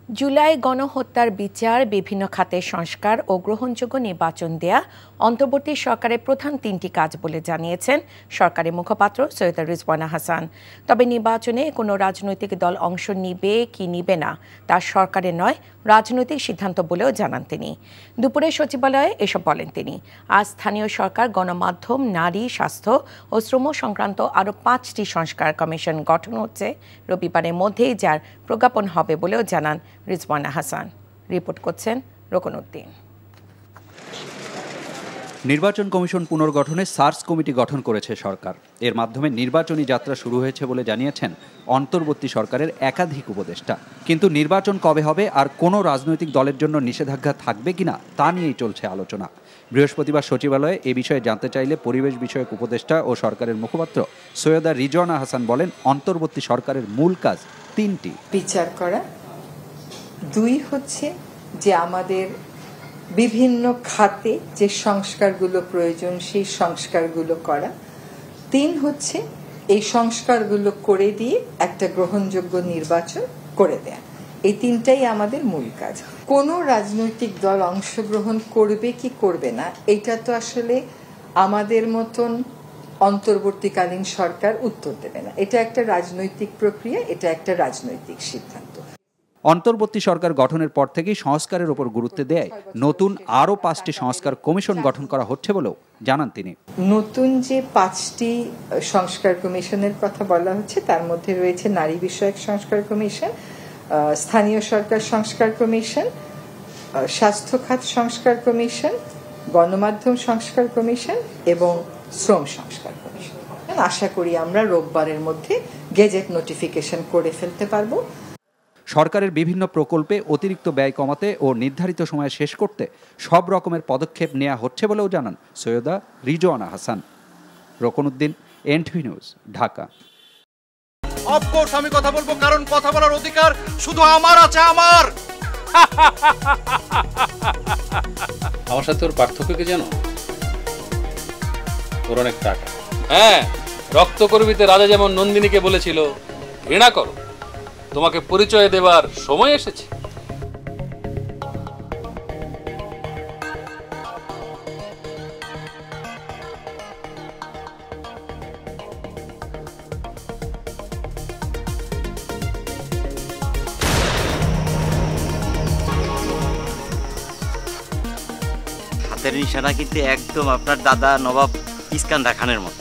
জুলাই গণহত্যার বিচার, বিভিন্ন খাতের সংস্কার ও গ্রহণযোগ্য নির্বাচন দেয়া অন্তর্বর্তী সরকারের প্রধান তিনটি কাজ বলে জানিয়েছেন সরকারি মুখপাত্র সৈয়দ রিজওয়ানা হাসান। তবে নির্বাচনে কোনো রাজনৈতিক দল অংশ নিবে কি নিবে না তা সরকারের নয়, রাজনৈতিক সিদ্ধান্ত বলেও জানান তিনি। দুপুরে সচিবালয়ে এসব বলেন তিনি। আজ স্থানীয় সরকার, গণমাধ্যম, নারী, স্বাস্থ্য ও শ্রম সংক্রান্ত আরও 5টি সংস্কার কমিশন গঠন হচ্ছে রবিবারের মধ্যেই, যার প্রজ্ঞাপন হবে বলেও জানান রিজওয়ানা হাসান। রিপোর্ট করছেন রকনউদ্দিন। নির্বাচন কমিশন পুনর্গঠনে সার্চ কমিটি গঠন করেছে সরকার। এর মাধ্যমে নির্বাচনী যাত্রা শুরু হয়েছে বলে জানিয়েছেন অন্তর্বর্তী সরকারের একাধিক উপদেষ্টা। কিন্তু নির্বাচন কবে হবে আর কোনো রাজনৈতিক দলের জন্য নিষেধাজ্ঞা থাকবে কিনা তা নিয়েই চলছে আলোচনা। বৃহস্পতিবার সচিবালয়ে এ বিষয়ে জানতে চাইলে পরিবেশ বিষয়ক উপদেষ্টা ও সরকারের মুখপাত্র সৈয়দা রিজওয়ানা হাসান বলেন, অন্তর্বর্তী সরকারের মূল কাজ তিনটি: বিচার করা, 2 হচ্ছে যে আমাদের বিভিন্ন খাতে যে সংস্কারগুলো প্রয়োজন সেই সংস্কারগুলো করা, 3 হচ্ছে এই সংস্কারগুলো করে দিয়ে একটা গ্রহণযোগ্য নির্বাচন করে দেয়া। এই 3টাই আমাদের মূল কাজ। কোনো রাজনৈতিক দল অংশগ্রহণ করবে কি করবে না এটা তো আসলে আমাদের মতন অন্তর্বর্তীকালীন সরকার উত্তর দেবে না। এটা একটা রাজনৈতিক প্রক্রিয়া, এটা একটা রাজনৈতিক সিদ্ধান্ত। অন্তর্বর্তী সরকার গঠনের পর থেকেই সংস্কারের উপর গুরুত্ব দেয় নতুন আরও 5টি সংস্কার কমিশন গঠন করা হচ্ছে বলেও জানান তিনি। নতুন যে 5টি সংস্কার কমিশনের কথা বলা হচ্ছে তার মধ্যে রয়েছে নারী বিষয়ক সংস্কার কমিশন, স্থানীয় সরকার সংস্কার কমিশন, স্বাস্থ্য খাত সংস্কার কমিশন, গণমাধ্যম সংস্কার কমিশন এবং শ্রম সংস্কার কমিশন। আশা করি আমরা রোববারের মধ্যে গেজেট নোটিফিকেশন করে ফেলতে পারবো। সরকারের বিভিন্ন প্রকল্পে অতিরিক্ত ব্যয় কমাতে ও নির্ধারিত সময়ে শেষ করতে সব রকমের পদক্ষেপ নেওয়া হচ্ছে বলেও জানান Syeda Rizwana Hasan. Rokonuddin, NTV news, Dhaka. Of course আমি কথা বলবো, কারণ কথা বলার অধিকার শুধু আমার আছে। আমার সাথে ওর পার্থক্য কি জানো? ওর অনেক টাকা। হ্যাঁ, রক্তকর্মীতে রাজা যেমন নন্দিনীকে বলেছিল ঘৃণা করো, তোমাকে পরিচয় দেবার সময় এসেছে। হাতের নিশানা কিন্তু একদম আপনার দাদা নবাব ইস্কান্দার খানের মতো।